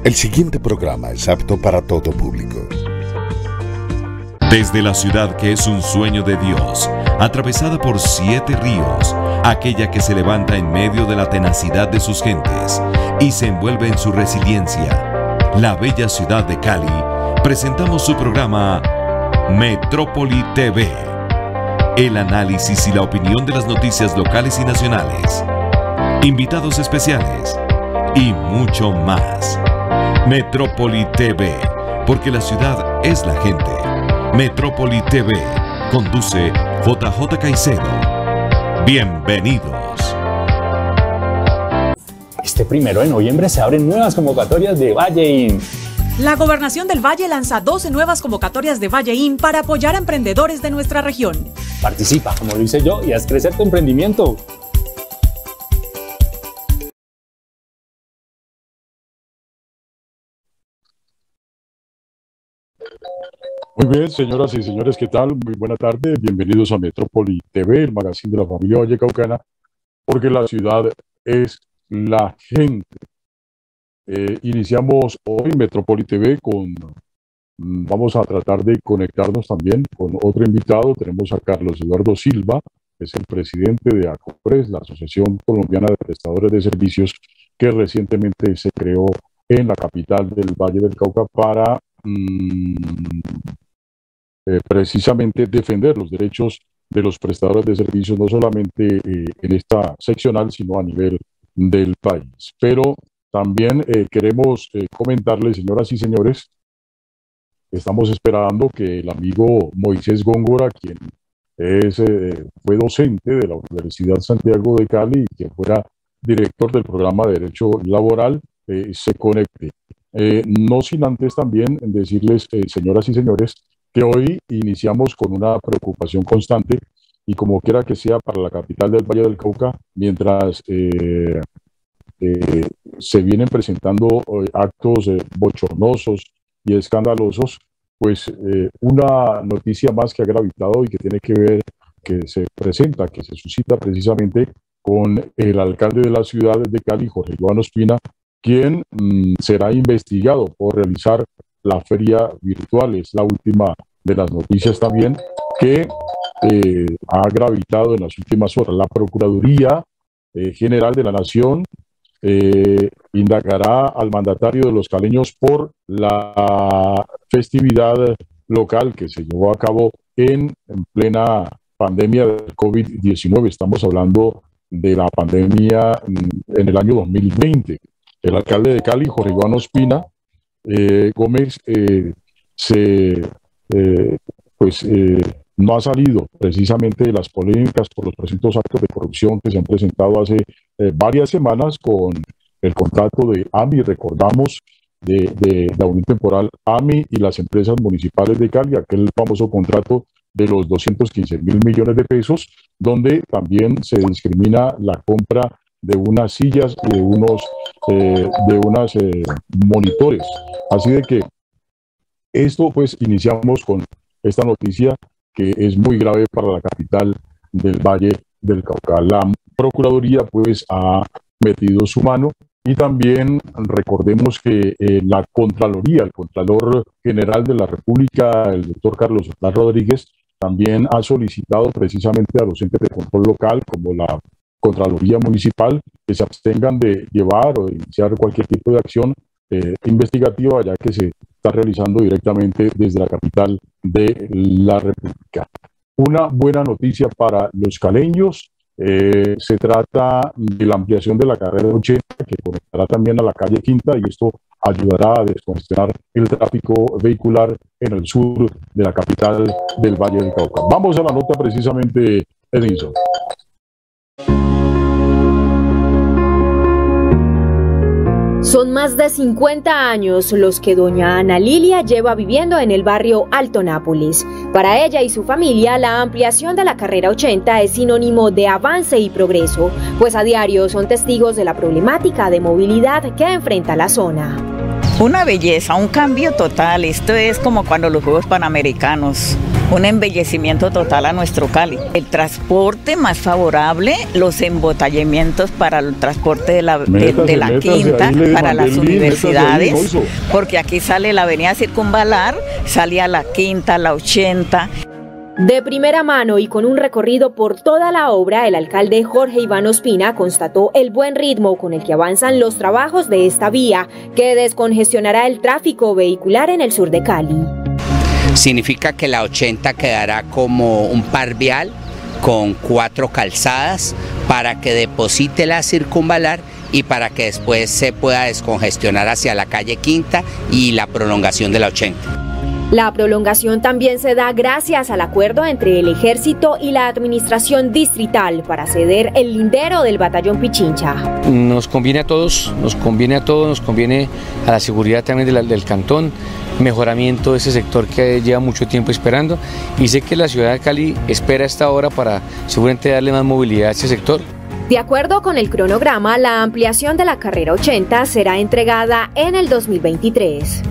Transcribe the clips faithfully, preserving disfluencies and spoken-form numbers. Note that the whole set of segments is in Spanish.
El siguiente programa es apto para todo público. Desde la ciudad que es un sueño de Dios, atravesada por siete ríos, aquella que se levanta en medio de la tenacidad de sus gentes y se envuelve en su resiliencia, la bella ciudad de Cali, presentamos su programa Metrópoli T V. El análisis y la opinión de las noticias locales y nacionales, invitados especiales y mucho más. Metrópoli T V, porque la ciudad es la gente. Metrópoli T V, conduce J J Caicedo. Bienvenidos. Este primero de noviembre se abren nuevas convocatorias de Valleín. La Gobernación del Valle lanza doce nuevas convocatorias de Valleín para apoyar a emprendedores de nuestra región. Participa, como lo hice yo, y haz crecer tu emprendimiento. Muy bien, señoras y señores, ¿qué tal? Muy buena tarde, bienvenidos a Metrópoli T V, el magazine de la familia vallecaucana, porque la ciudad es la gente. Eh, iniciamos hoy Metrópoli T V con, vamos a tratar de conectarnos también con otro invitado. Tenemos a Carlos Eduardo Silva, que es el presidente de ACOPRES, la Asociación Colombiana de Prestadores de Servicios, que recientemente se creó en la capital del Valle del Cauca para mmm, eh, precisamente defender los derechos de los prestadores de servicios, no solamente eh, en esta seccional, sino a nivel del país. Pero también eh, queremos eh, comentarles, señoras y señores, estamos esperando que el amigo Moisés Góngora, quien es, eh, fue docente de la Universidad Santiago de Cali y que fuera director del programa de Derecho Laboral, eh, se conecte. Eh, no sin antes también decirles, eh, señoras y señores, que hoy iniciamos con una preocupación constante y como quiera que sea para la capital del Valle del Cauca, mientras eh, eh, se vienen presentando eh, actos eh, bochornosos y escandalosos, pues eh, una noticia más que ha gravitado y que tiene que ver, que se presenta, que se suscita precisamente con el alcalde de la ciudad de Cali, Jorge Iván Ospina, quien mmm, será investigado por realizar la feria virtual. Es la última de las noticias también que eh, ha gravitado en las últimas horas. La Procuraduría eh, General de la Nación eh, indagará al mandatario de los caleños por la festividad local que se llevó a cabo en, en plena pandemia del COVID diecinueve. Estamos hablando de la pandemia en el año dos mil veinte. El alcalde de Cali, Jorge Iván Ospina eh, Gómez, eh, se, eh, pues, eh, no ha salido precisamente de las polémicas por los presuntos actos de corrupción que se han presentado hace eh, varias semanas con el contrato de A M I, recordamos, de, de la Unión Temporal A M I y las empresas municipales de Cali, aquel famoso contrato de los doscientos quince mil millones de pesos, donde también se discrimina la compra de unas sillas y de unos eh, de unas eh, monitores. Así de que esto, pues, iniciamos con esta noticia que es muy grave para la capital del Valle del Cauca. La Procuraduría, pues, ha metido su mano y también recordemos que eh, la Contraloría, el Contralor General de la República, el doctor Carlos Ortaz Rodríguez, también ha solicitado precisamente a los entes de control local, como la Contraloría Municipal, que se abstengan de llevar o de iniciar cualquier tipo de acción eh, investigativa, ya que se está realizando directamente desde la capital de la República. Una buena noticia para los caleños, eh, se trata de la ampliación de la carrera ochenta, que conectará también a la calle Quinta, y esto ayudará a descongestionar el tráfico vehicular en el sur de la capital del Valle del Cauca. Vamos a la nota precisamente, Edinson. Son más de cincuenta años los que doña Ana Lilia lleva viviendo en el barrio Alto Nápoles. Para ella y su familia, la ampliación de la carrera ochenta es sinónimo de avance y progreso, pues a diario son testigos de la problemática de movilidad que enfrenta la zona. Una belleza, un cambio total. Esto es como cuando los Juegos Panamericanos, un embellecimiento total a nuestro Cali. El transporte más favorable, los embotellamientos para el transporte de la, de, Métase, de la métase, quinta, ahí le para mandé las el link, universidades, métase ahí, porque aquí sale la avenida Circunvalar, salía la quinta, la ochenta. De primera mano y con un recorrido por toda la obra, el alcalde Jorge Iván Ospina constató el buen ritmo con el que avanzan los trabajos de esta vía, que descongestionará el tráfico vehicular en el sur de Cali. Significa que la ochenta quedará como un par vial con cuatro calzadas para que deposite la circunvalar y para que después se pueda descongestionar hacia la calle Quinta y la prolongación de la ochenta. La prolongación también se da gracias al acuerdo entre el Ejército y la Administración Distrital para ceder el lindero del Batallón Pichincha. Nos conviene a todos, nos conviene a todos, nos conviene a la seguridad también de la, del cantón, mejoramiento de ese sector que lleva mucho tiempo esperando, y sé que la ciudad de Cali espera esta hora para seguramente darle más movilidad a ese sector. De acuerdo con el cronograma, la ampliación de la carrera ochenta será entregada en el dos mil veintitrés.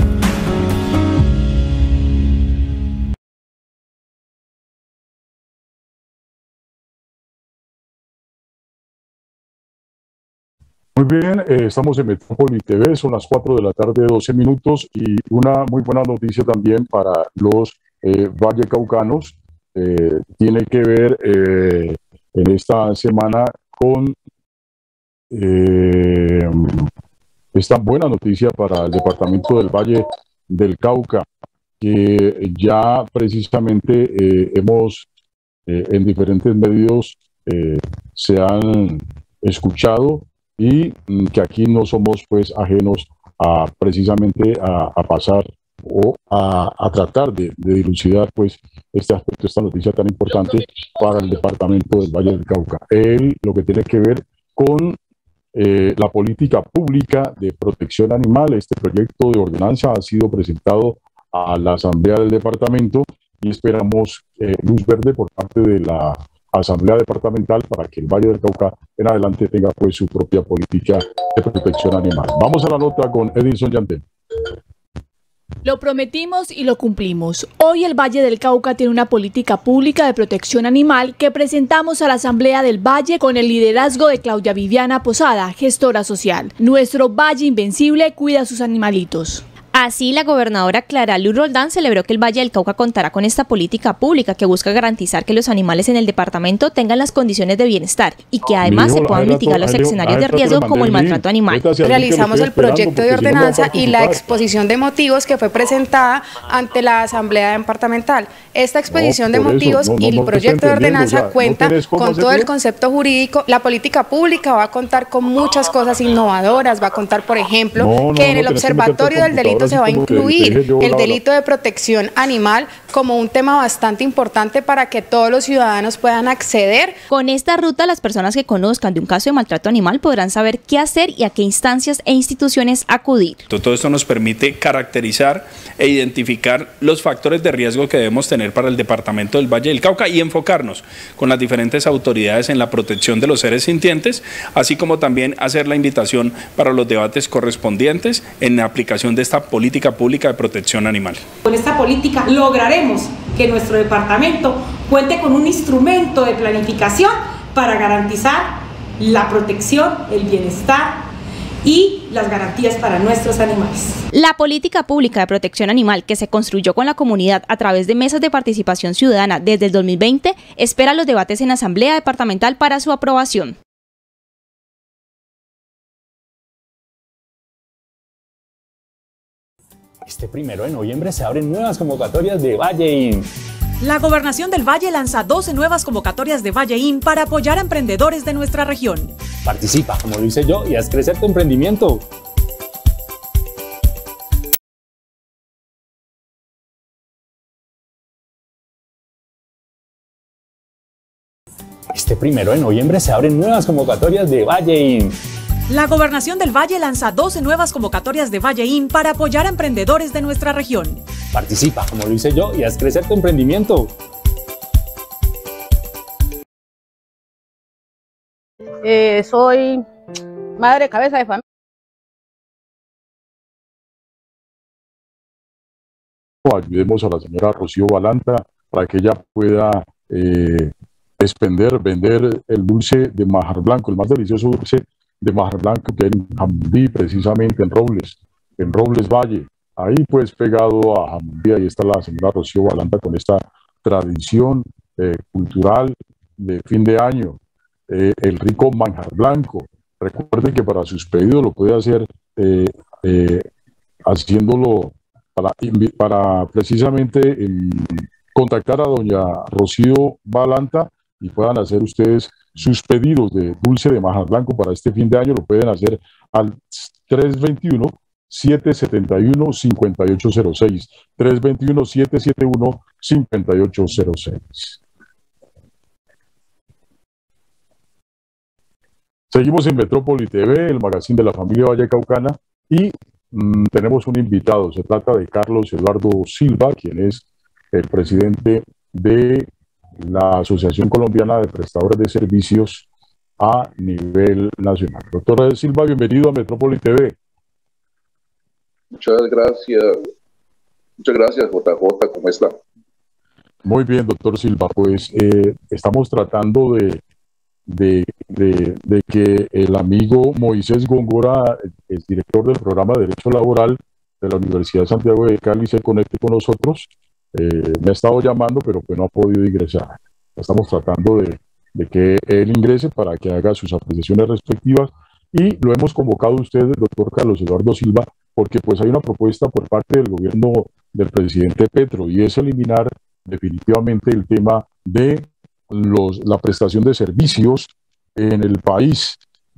Muy bien, eh, estamos en Metrópoli T V, son las cuatro de la tarde, doce minutos, y una muy buena noticia también para los eh, vallecaucanos. Eh, tiene que ver eh, en esta semana con eh, esta buena noticia para el departamento del Valle del Cauca, que ya precisamente eh, hemos eh, en diferentes medios eh, se han escuchado, y que aquí no somos pues ajenos a precisamente a, a pasar o a, a tratar de, de dilucidar pues este aspecto, esta noticia tan importante para el departamento del Valle del Cauca. Él, lo que tiene que ver con eh, la política pública de protección animal. Este proyecto de ordenanza ha sido presentado a la Asamblea del Departamento y esperamos eh, luz verde por parte de la Asamblea Departamental para que el Valle del Cauca en adelante tenga pues su propia política de protección animal. Vamos a la nota con Edinson Yantel. Lo prometimos y lo cumplimos. Hoy el Valle del Cauca tiene una política pública de protección animal que presentamos a la Asamblea del Valle con el liderazgo de Claudia Viviana Posada, gestora social. Nuestro Valle Invencible cuida a sus animalitos. Así, la gobernadora Clara Luz Roldán celebró que el Valle del Cauca contará con esta política pública que busca garantizar que los animales en el departamento tengan las condiciones de bienestar y que además se puedan mitigar los escenarios de riesgo como el maltrato animal. Realizamos el proyecto de ordenanza y la exposición de motivos que fue presentada ante la Asamblea Departamental. Esta exposición de motivos y el proyecto de ordenanza cuenta con todo el concepto jurídico. La política pública va a contar con muchas cosas innovadoras, va a contar, por ejemplo, que en el observatorio del delito se va a incluir el delito de protección animal como un tema bastante importante para que todos los ciudadanos puedan acceder. Con esta ruta, las personas que conozcan de un caso de maltrato animal podrán saber qué hacer y a qué instancias e instituciones acudir. Todo esto nos permite caracterizar e identificar los factores de riesgo que debemos tener para el departamento del Valle del Cauca y enfocarnos con las diferentes autoridades en la protección de los seres sintientes, así como también hacer la invitación para los debates correspondientes en la aplicación de esta política pública de protección animal. Con esta política lograremos que nuestro departamento cuente con un instrumento de planificación para garantizar la protección, el bienestar y las garantías para nuestros animales. La política pública de protección animal, que se construyó con la comunidad a través de mesas de participación ciudadana desde el dos mil veinte, espera los debates en la Asamblea Departamental para su aprobación. Este primero de noviembre se abren nuevas convocatorias de Valle In. La Gobernación del Valle lanza doce nuevas convocatorias de Valle In para apoyar a emprendedores de nuestra región. Participa, como lo hice yo, y haz crecer tu emprendimiento. Este primero de noviembre se abren nuevas convocatorias de Valle In. La Gobernación del Valle lanza doce nuevas convocatorias de Valle In para apoyar a emprendedores de nuestra región. Participa, como lo hice yo, y haz crecer tu emprendimiento. Eh, soy madre cabeza de familia. ayudemos a la señora Rocío Balanta para que ella pueda eh, expender, vender el dulce de Majar Blanco, el más delicioso dulce de Majar Blanco que hay en Jamundí, precisamente en Robles, en Robles Valle. Ahí pues pegado a Jamundí, ahí está la señora Rocío Balanta con esta tradición eh, cultural de fin de año, eh, el rico Manjar Blanco. Recuerden que para sus pedidos lo puede hacer eh, eh, haciéndolo para, para precisamente eh, contactar a doña Rocío Balanta y puedan hacer ustedes sus pedidos de dulce de Majar Blanco para este fin de año. Lo pueden hacer al tres dos uno, siete siete uno, cinco ocho cero seis, tres dos uno, siete siete uno, cinco ocho cero seis. Seguimos en Metrópoli T V, el magazine de la familia Vallecaucana, y mmm, tenemos un invitado. Se trata de Carlos Eduardo Silva, quien es el presidente de la Asociación Colombiana de Prestadores de Servicios a nivel nacional. Doctor Silva, bienvenido a Metrópoli T V. Muchas gracias. Muchas gracias, J J. ¿Cómo está? Muy bien, doctor Silva. Pues eh, estamos tratando de De, de, de que el amigo Moisés Góngora, el director del programa de Derecho Laboral de la Universidad de Santiago de Cali, se conecte con nosotros. Eh, me ha estado llamando, pero pues no ha podido ingresar. Estamos tratando de, de que él ingrese para que haga sus apreciaciones respectivas, y lo hemos convocado a usted, el doctor Carlos Eduardo Silva, porque pues hay una propuesta por parte del gobierno del presidente Petro, y es eliminar definitivamente el tema de Los, la prestación de servicios en el país.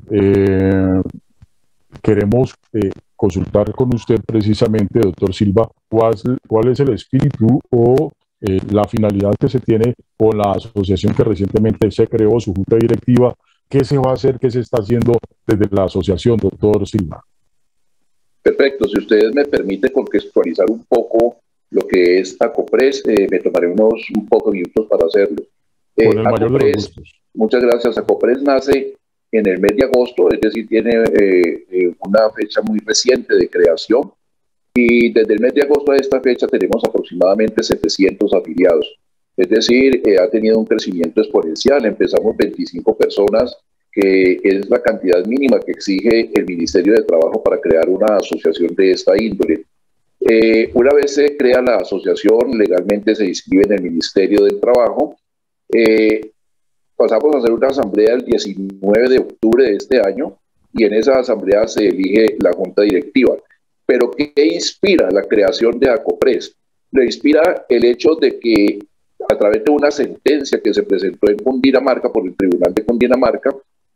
Eh, queremos eh, consultar con usted precisamente, doctor Silva, cuál, cuál es el espíritu o eh, la finalidad que se tiene con la asociación que recientemente se creó, su junta directiva. ¿Qué se va a hacer, qué se está haciendo desde la asociación, doctor Silva? Perfecto, si ustedes me permiten contextualizar un poco lo que es ACOPRES, eh, me tomaré unos un poco de minutos para hacerlo. Eh, Con el mayor ACOPRES, de los gustos. Muchas gracias. ACOPRES nace en el mes de agosto, es decir, tiene eh, eh, una fecha muy reciente de creación, y desde el mes de agosto a esta fecha tenemos aproximadamente setecientos afiliados. Es decir, eh, ha tenido un crecimiento exponencial. Empezamos veinticinco personas, que es la cantidad mínima que exige el Ministerio de Trabajo para crear una asociación de esta índole. Eh, una vez se crea la asociación, legalmente se inscribe en el Ministerio del Trabajo. Eh, pasamos a hacer una asamblea el diecinueve de octubre de este año, y en esa asamblea se elige la junta directiva. Pero ¿qué inspira la creación de ACOPRES? Le inspira el hecho de que a través de una sentencia que se presentó en Cundinamarca por el Tribunal de Cundinamarca,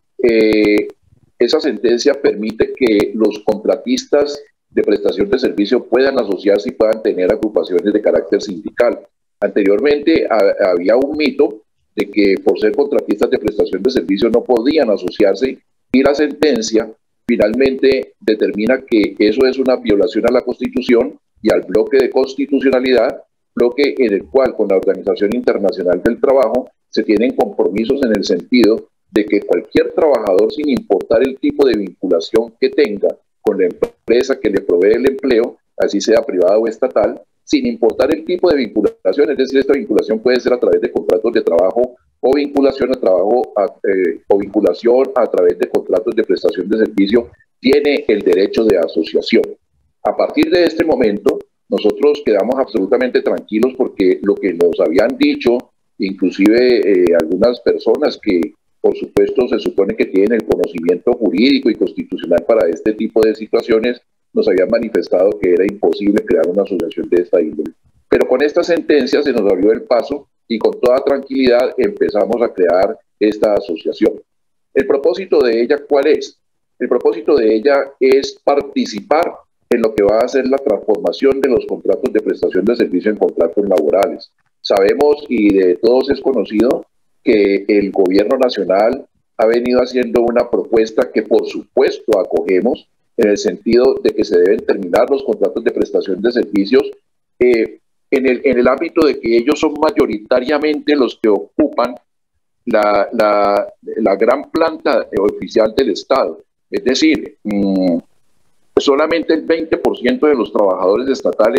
eh, esa sentencia permite que los contratistas de prestación de servicio puedan asociarse y puedan tener agrupaciones de carácter sindical. Anteriormente a, había un mito de que por ser contratistas de prestación de servicio no podían asociarse, y la sentencia finalmente determina que eso es una violación a la Constitución y al bloque de constitucionalidad, bloque en el cual con la Organización Internacional del Trabajo se tienen compromisos en el sentido de que cualquier trabajador, sin importar el tipo de vinculación que tenga con la empresa que le provee el empleo, así sea privada o estatal, sin importar el tipo de vinculación, es decir, esta vinculación puede ser a través de contratos de trabajo o vinculación a trabajo a, eh, o vinculación a través de contratos de prestación de servicio, tiene el derecho de asociación. A partir de este momento, nosotros quedamos absolutamente tranquilos, porque lo que nos habían dicho, inclusive eh, algunas personas que por supuesto se supone que tienen el conocimiento jurídico y constitucional para este tipo de situaciones, nos habían manifestado que era imposible crear una asociación de esta índole. Pero con esta sentencia se nos abrió el paso y con toda tranquilidad empezamos a crear esta asociación. ¿El propósito de ella cuál es? El propósito de ella es participar en lo que va a ser la transformación de los contratos de prestación de servicio en contratos laborales. Sabemos, y de todos es conocido, que el gobierno nacional ha venido haciendo una propuesta que por supuesto acogemos, en el sentido de que se deben terminar los contratos de prestación de servicios eh, en, el, en el ámbito de que ellos son mayoritariamente los que ocupan la, la, la gran planta oficial del Estado. Es decir, mmm, solamente el veinte por ciento de los trabajadores estatales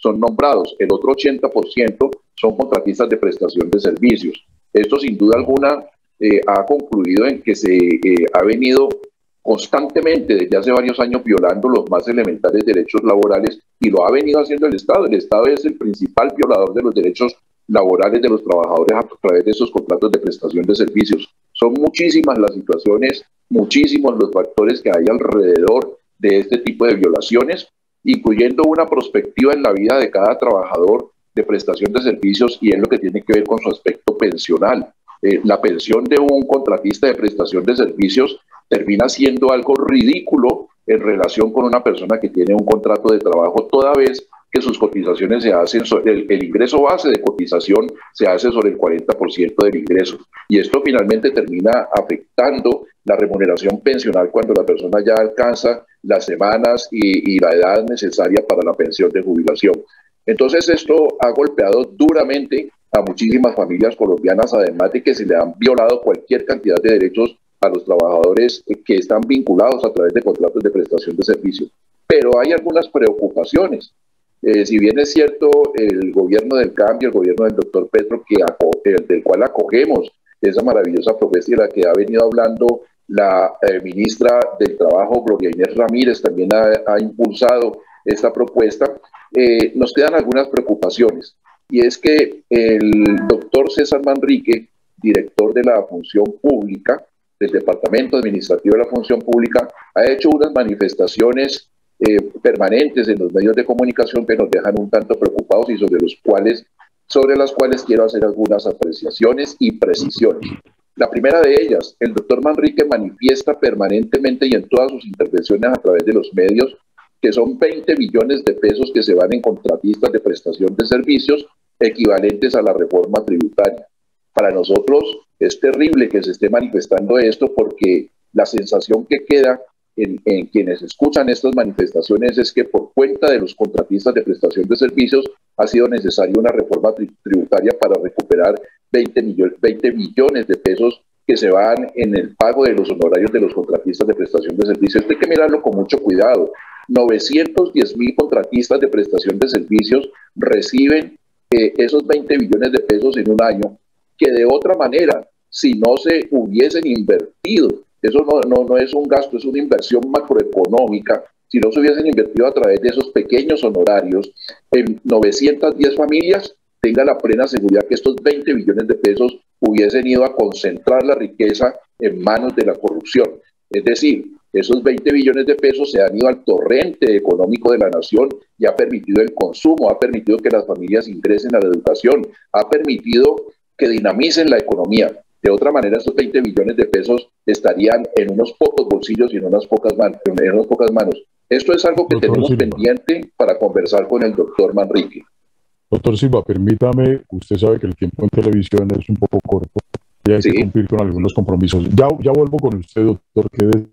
son nombrados, el otro ochenta por ciento son contratistas de prestación de servicios. Esto sin duda alguna eh, ha concluido en que se eh, ha venido constantemente desde hace varios años violando los más elementales derechos laborales, y lo ha venido haciendo el Estado. El Estado es el principal violador de los derechos laborales de los trabajadores a través de esos contratos de prestación de servicios. Son muchísimas las situaciones, muchísimos los factores que hay alrededor de este tipo de violaciones, incluyendo una perspectiva en la vida de cada trabajador de prestación de servicios, y es lo que tiene que ver con su aspecto pensional. Eh, la pensión de un contratista de prestación de servicios termina siendo algo ridículo en relación con una persona que tiene un contrato de trabajo, toda vez que sus cotizaciones se hacen, sobre el, el ingreso base de cotización se hace sobre el cuarenta por ciento del ingreso. Y esto finalmente termina afectando la remuneración pensional cuando la persona ya alcanza las semanas y, y la edad necesaria para la pensión de jubilación. Entonces esto ha golpeado duramente a muchísimas familias colombianas, además de que se le han violado cualquier cantidad de derechos a los trabajadores que están vinculados a través de contratos de prestación de servicio. Pero hay algunas preocupaciones. Eh, si bien es cierto, el gobierno del cambio, el gobierno del doctor Petro, que el, del cual acogemos esa maravillosa propuesta y la que ha venido hablando la eh, ministra del Trabajo, Gloria Inés Ramírez, también ha, ha impulsado esta propuesta, eh, nos quedan algunas preocupaciones. Y es que el doctor César Manrique, director de la Función Pública, del Departamento Administrativo de la Función Pública, ha hecho unas manifestaciones eh, permanentes en los medios de comunicación que nos dejan un tanto preocupados y sobre los cuales, sobre las cuales quiero hacer algunas apreciaciones y precisiones. La primera de ellas, el doctor Manrique manifiesta permanentemente y en todas sus intervenciones a través de los medios que son veinte billones de pesos que se van en contratistas de prestación de servicios equivalentes a la reforma tributaria. Para nosotros es terrible que se esté manifestando esto, porque la sensación que queda en, en quienes escuchan estas manifestaciones es que por cuenta de los contratistas de prestación de servicios ha sido necesaria una reforma tri tributaria para recuperar veinte millones de pesos que se van en el pago de los honorarios de los contratistas de prestación de servicios. Esto hay que mirarlo con mucho cuidado. novecientos diez mil contratistas de prestación de servicios reciben eh, esos veinte billones de pesos en un año, que de otra manera, si no se hubiesen invertido, eso no, no, no es un gasto, es una inversión macroeconómica, si no se hubiesen invertido a través de esos pequeños honorarios, en novecientas diez familias, tenga la plena seguridad que estos veinte billones de pesos hubiesen ido a concentrar la riqueza en manos de la corrupción. Es decir, esos veinte billones de pesos se han ido al torrente económico de la nación y ha permitido el consumo, ha permitido que las familias ingresen a la educación, ha permitido que dinamicen la economía. De otra manera, estos veinte billones de pesos estarían en unos pocos bolsillos y en unas pocas, man en unas pocas manos. Esto es algo que doctor tenemos Silva. pendiente para conversar con el doctor Manrique. Doctor Silva, permítame, usted sabe que el tiempo en televisión es un poco corto y hay sí. que cumplir con algunos compromisos. Ya, ya vuelvo con usted, doctor. ¿Qué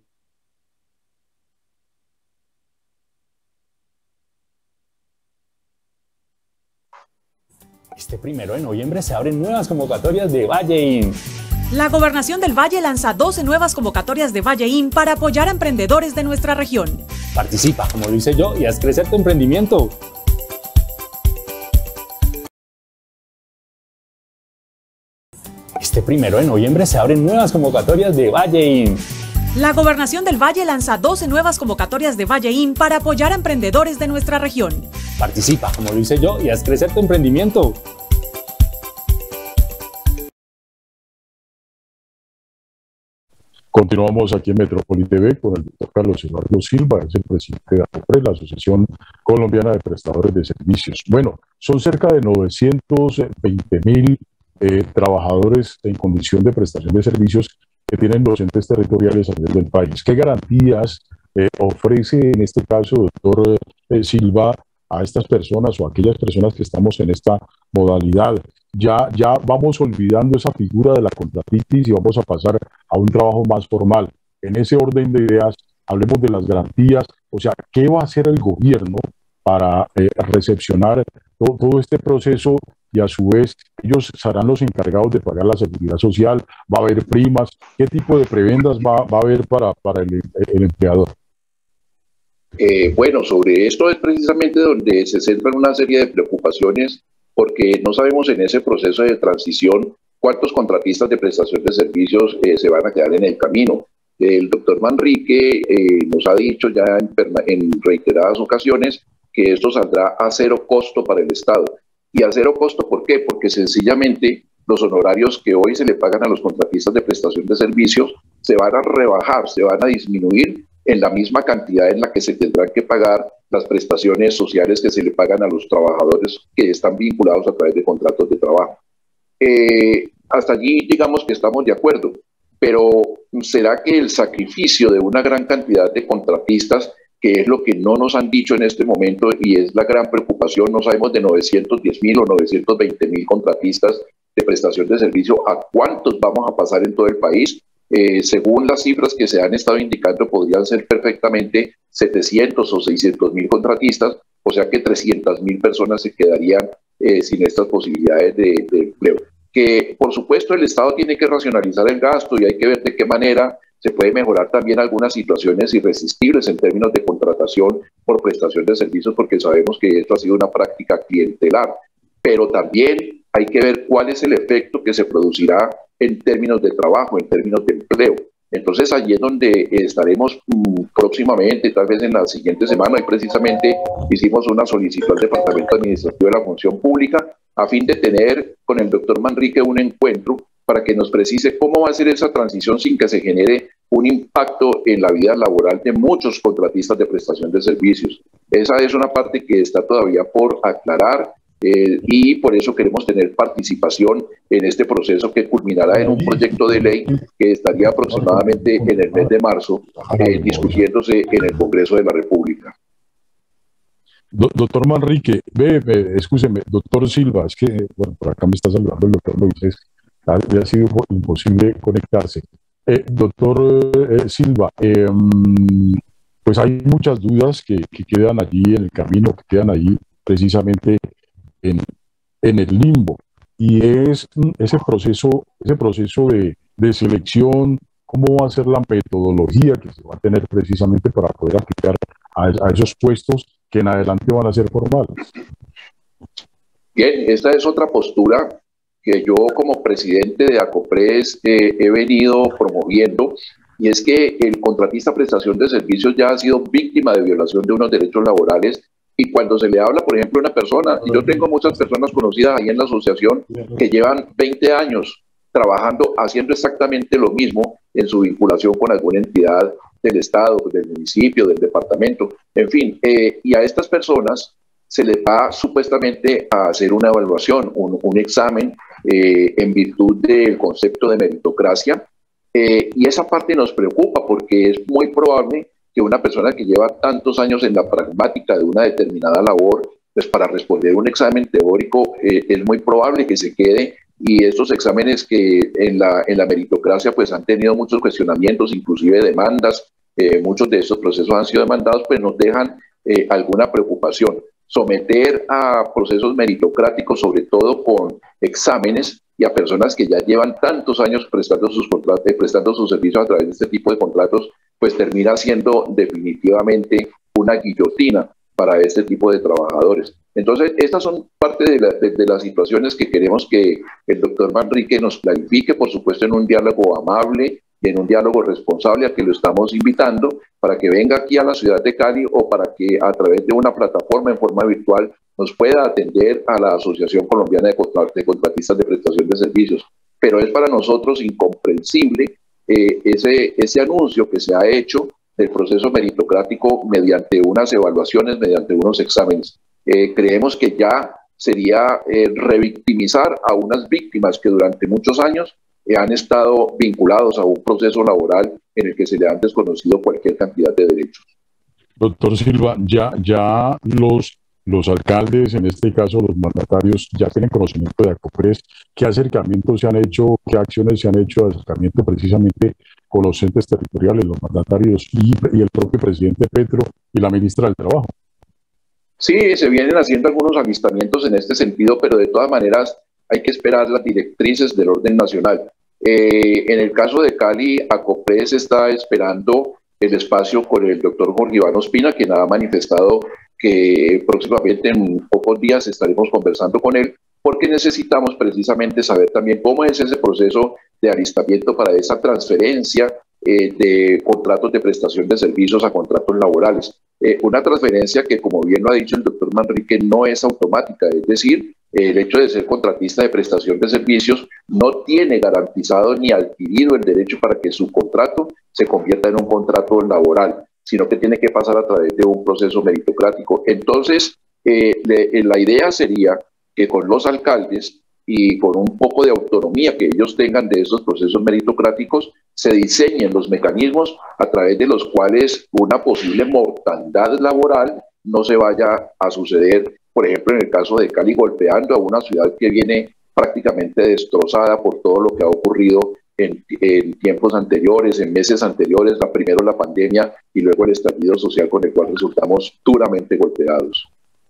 Este primero de noviembre se abren nuevas convocatorias de Valleín. La Gobernación del Valle lanza doce nuevas convocatorias de Valleín para apoyar a emprendedores de nuestra región. Participa, como lo hice yo, y haz crecer tu emprendimiento. Este primero de noviembre se abren nuevas convocatorias de Valleín. La Gobernación del Valle lanza doce nuevas convocatorias de Valleín para apoyar a emprendedores de nuestra región. Participa, como lo hice yo, y haz crecer tu emprendimiento. Continuamos aquí en Metrópoli T V con el doctor Carlos Eduardo Silva, es el presidente de APRE, la Asociación Colombiana de Prestadores de Servicios. Bueno, son cerca de novecientos veinte mil eh, trabajadores en condición de prestación de servicios que tienen los entes territoriales a nivel del país. ¿Qué garantías eh, ofrece en este caso, doctor eh, Silva, a estas personas o a aquellas personas que estamos en esta modalidad? Ya, ya vamos olvidando esa figura de la contratitis y vamos a pasar a un trabajo más formal. En ese orden de ideas, hablemos de las garantías, o sea, ¿qué va a hacer el gobierno para eh, recepcionar todo, todo este proceso? Y a su vez, ellos serán los encargados de pagar la seguridad social, va a haber primas, ¿qué tipo de prebendas va, va a haber para, para el, el empleador? Eh, bueno, sobre esto es precisamente donde se centran una serie de preocupaciones, porque no sabemos en ese proceso de transición cuántos contratistas de prestación de servicios eh, se van a quedar en el camino. El doctor Manrique eh, nos ha dicho ya en, en reiteradas ocasiones que esto saldrá a cero costo para el Estado. ¿Y a cero costo por qué? Porque sencillamente los honorarios que hoy se le pagan a los contratistas de prestación de servicios se van a rebajar, se van a disminuir en la misma cantidad en la que se tendrán que pagar las prestaciones sociales que se le pagan a los trabajadores que están vinculados a través de contratos de trabajo. Eh, hasta allí digamos que estamos de acuerdo, pero ¿será que el sacrificio de una gran cantidad de contratistas, que es lo que no nos han dicho en este momento y es la gran preocupación, no sabemos de novecientos diez mil o novecientos veinte mil contratistas de prestación de servicio, a cuántos vamos a pasar en todo el país? Eh, según las cifras que se han estado indicando, podrían ser perfectamente setecientos o seiscientos mil contratistas, o sea que trescientas mil personas se quedarían eh, sin estas posibilidades de, de empleo. Que por supuesto el Estado tiene que racionalizar el gasto y hay que ver de qué manera se puede mejorar también algunas situaciones irresistibles en términos de contratación por prestación de servicios, porque sabemos que esto ha sido una práctica clientelar, pero también hay que ver cuál es el efecto que se producirá en términos de trabajo, en términos de empleo. Entonces allí es donde estaremos mmm, próximamente, tal vez en la siguiente semana, y precisamente hicimos una solicitud al Departamento Administrativo de la Función Pública a fin de tener con el doctor Manrique un encuentro para que nos precise cómo va a ser esa transición sin que se genere un impacto en la vida laboral de muchos contratistas de prestación de servicios. Esa es una parte que está todavía por aclarar. Eh, y por eso queremos tener participación en este proceso que culminará en un proyecto de ley que estaría aproximadamente en el mes de marzo eh, discutiéndose en el Congreso de la República. Do, doctor Manrique, ve, ve, escúcheme, doctor Silva, es que, bueno, por acá me está saludando el doctor Luis, ha, ha sido imposible conectarse. Eh, doctor eh, Silva, eh, pues hay muchas dudas que, que quedan allí en el camino, que quedan allí precisamente En, en el limbo, y es ese proceso, ese proceso de, de selección, cómo va a ser la metodología que se va a tener precisamente para poder aplicar a, a esos puestos que en adelante van a ser formales. Bien, esta es otra postura que yo como presidente de ACOPRES eh, he venido promoviendo, y es que el contratista prestación de servicios ya ha sido víctima de violación de unos derechos laborales. Y cuando se le habla, por ejemplo, a una persona, y yo tengo muchas personas conocidas ahí en la asociación que llevan veinte años trabajando, haciendo exactamente lo mismo en su vinculación con alguna entidad del Estado, del municipio, del departamento, en fin, eh, y a estas personas se les va supuestamente a hacer una evaluación, un, un examen eh, en virtud del concepto de meritocracia, eh, y esa parte nos preocupa porque es muy probable que una persona que lleva tantos años en la pragmática de una determinada labor, pues para responder un examen teórico eh, es muy probable que se quede, y estos exámenes que en la, en la meritocracia pues han tenido muchos cuestionamientos, inclusive demandas, eh, muchos de estos procesos han sido demandados, pues nos dejan eh, alguna preocupación. Someter a procesos meritocráticos, sobre todo con exámenes, y a personas que ya llevan tantos años prestando sus, contratos, prestando sus servicios a través de este tipo de contratos, pues termina siendo definitivamente una guillotina para este tipo de trabajadores. Entonces, estas son parte de, la, de, de las situaciones que queremos que el doctor Manrique nos clarifique, por supuesto en un diálogo amable y en un diálogo responsable, a que lo estamos invitando para que venga aquí a la ciudad de Cali, o para que a través de una plataforma en forma virtual nos pueda atender a la Asociación Colombiana de, Contrat de Contratistas de Prestación de Servicios. Pero es para nosotros incomprensible eh, ese, ese anuncio que se ha hecho del proceso meritocrático mediante unas evaluaciones, mediante unos exámenes. Eh, creemos que ya sería eh, revictimizar a unas víctimas que durante muchos años eh, han estado vinculados a un proceso laboral en el que se le han desconocido cualquier cantidad de derechos. Doctor Silva, ya, ya los, los alcaldes, en este caso los mandatarios, ya tienen conocimiento de ACOPRES. ¿Qué acercamientos se han hecho, qué acciones se han hecho de acercamiento precisamente con los entes territoriales, los mandatarios y, y el propio presidente Petro y la ministra del Trabajo? Sí, se vienen haciendo algunos avistamientos en este sentido, pero de todas maneras hay que esperar las directrices del orden nacional. Eh, en el caso de Cali, ACOPRES está esperando el espacio con el doctor Jorge Iván Ospina, quien ha manifestado que próximamente en pocos días estaremos conversando con él, porque necesitamos precisamente saber también cómo es ese proceso de alistamiento para esa transferencia eh, de contratos de prestación de servicios a contratos laborales. Eh, una transferencia que, como bien lo ha dicho el doctor Manrique, no es automática, es decir, el hecho de ser contratista de prestación de servicios no tiene garantizado ni adquirido el derecho para que su contrato se convierta en un contrato laboral, sino que tiene que pasar a través de un proceso meritocrático. Entonces, eh, le, la idea sería que con los alcaldes y con un poco de autonomía que ellos tengan de esos procesos meritocráticos, se diseñen los mecanismos a través de los cuales una posible mortandad laboral no se vaya a suceder, por ejemplo, en el caso de Cali, golpeando a una ciudad que viene prácticamente destrozada por todo lo que ha ocurrido en, en tiempos anteriores, en meses anteriores, la, primero la pandemia y luego el estallido social con el cual resultamos duramente golpeados.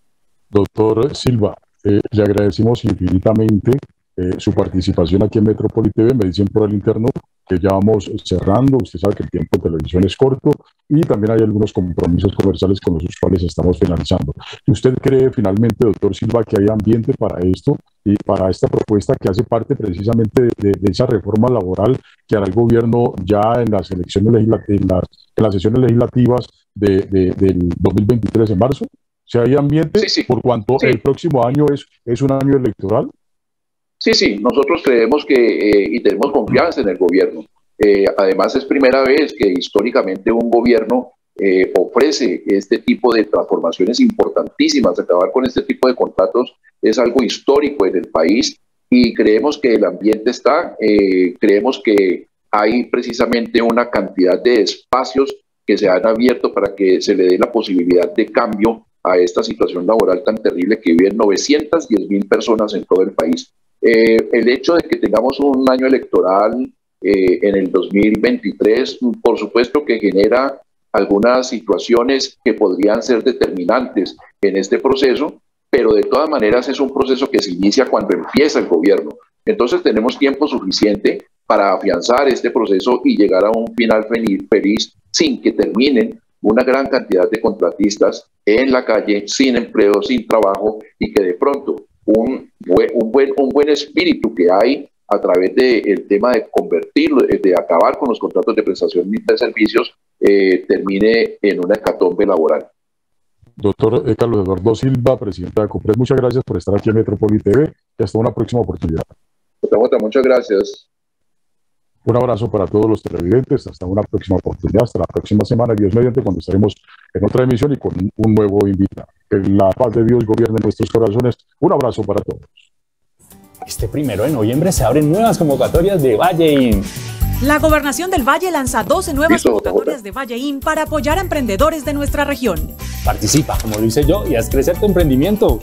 Doctor Silva, eh, le agradecemos infinitamente eh, su participación aquí en Metrópoli T V. Me dicen por el interno que ya vamos cerrando. Usted sabe que el tiempo de televisión es corto y también hay algunos compromisos comerciales con los cuales estamos finalizando. ¿Usted cree finalmente, doctor Silva, que hay ambiente para esto y para esta propuesta que hace parte precisamente de, de, de esa reforma laboral que hará el gobierno ya en las elecciones legislativas, en las, en las sesiones legislativas de, de, del dos mil veintitrés en marzo? ¿Si hay ambiente sí, sí. por cuanto sí. el próximo año es, es un año electoral? Sí, sí, nosotros creemos que eh, y tenemos confianza en el gobierno. Eh, además, es primera vez que históricamente un gobierno eh, ofrece este tipo de transformaciones importantísimas. Acabar con este tipo de contratos es algo histórico en el país y creemos que el ambiente está, eh, creemos que hay precisamente una cantidad de espacios que se han abierto para que se le dé la posibilidad de cambio a esta situación laboral tan terrible que viven novecientas diez mil personas en todo el país. Eh, el hecho de que tengamos un año electoral eh, en el dos mil veintitrés, por supuesto que genera algunas situaciones que podrían ser determinantes en este proceso, pero de todas maneras es un proceso que se inicia cuando empieza el gobierno. Entonces tenemos tiempo suficiente para afianzar este proceso y llegar a un final feliz sin que terminen una gran cantidad de contratistas en la calle, sin empleo, sin trabajo, y que de pronto un buen, un buen, un buen espíritu que hay a través del tema de convertirlo, de acabar con los contratos de prestación de servicios, eh, termine en una hecatombe laboral. Doctor eh, Carlos Eduardo Silva, presidente de ACOPRED, muchas gracias por estar aquí en Metrópoli T V y hasta una próxima oportunidad. Muchas gracias. Un abrazo para todos los televidentes, hasta una próxima oportunidad, hasta la próxima semana, Dios mediante, cuando estaremos en otra emisión y con un nuevo invitado. Que la paz de Dios gobierne nuestros corazones. Un abrazo para todos. Este primero de noviembre se abren nuevas convocatorias de Valleín. La Gobernación del Valle lanza doce nuevas convocatorias de Valleín para apoyar a emprendedores de nuestra región. Participa, como lo hice yo, y haz crecer tu emprendimiento.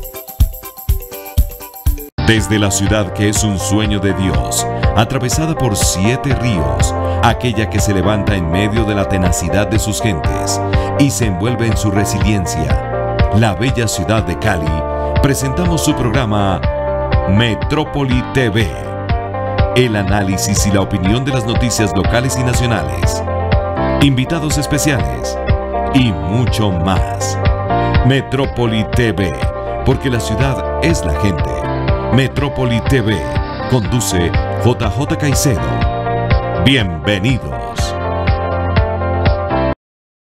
Desde la ciudad que es un sueño de Dios, atravesada por siete ríos, aquella que se levanta en medio de la tenacidad de sus gentes y se envuelve en su resiliencia, la bella ciudad de Cali, presentamos su programa Metrópoli T V. El análisis y la opinión de las noticias locales y nacionales, invitados especiales y mucho más. Metrópoli T V, porque la ciudad es la gente. Metrópoli T V, conduce J J Caicedo. Bienvenidos.